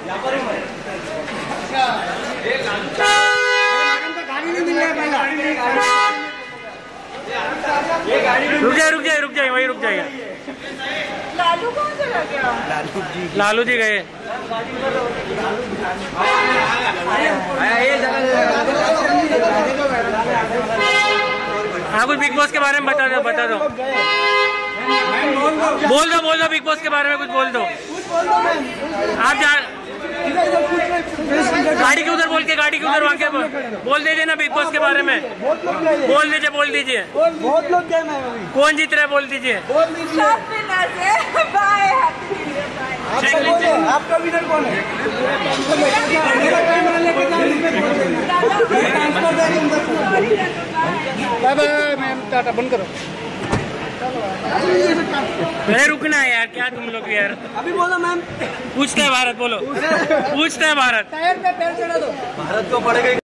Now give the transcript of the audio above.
रुक जाए वही रुक जाएगा। लालू कौन चला गया? लालू जी गए। हाँ कुछ बिग बॉस के बारे में बता दो बोल दो बिग बॉस के बारे में कुछ बोल दो। आप गाड़ी के उधर गाड़ी के उधर वहाँ के बोल दीजिए ना बिग बॉस के बारे में। बोल दीजिए बहुत लोग गए मैं अभी। कौन जीत रहा है बोल दीजिए। आपका विनर कौन है? बाय बाय मैम, टाटा बंद करो। अरे रुकना है यार, क्या तुम लोग यार। अभी बोलो मैम। पूछता है भारत, बोलो पूछता है भारत। टायर पे पैर चढ़ा दो। भारत को पड़ेगा।